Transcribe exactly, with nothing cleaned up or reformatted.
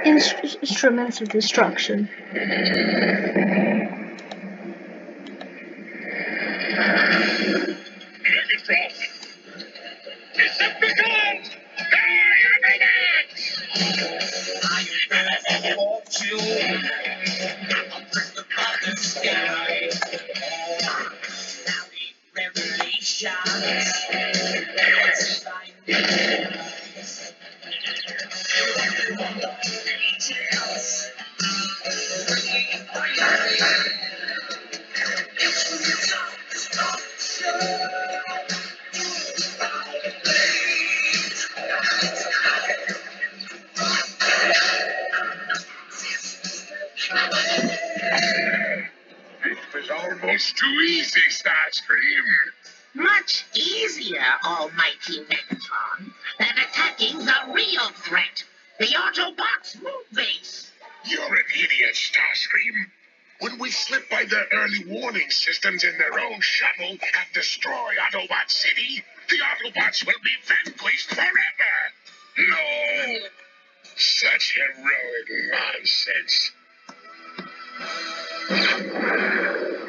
Inst instruments of destruction. Decepticons! It was almost too easy, Starscream. Much easier, Almighty Megatron, than attacking the real threat, the Autobots' moon base. You're an idiot, Starscream. When we slip by their early warning systems in their own shuttle and destroy Autobot City, the Autobots will be vanquished forever. No! Such heroic nonsense.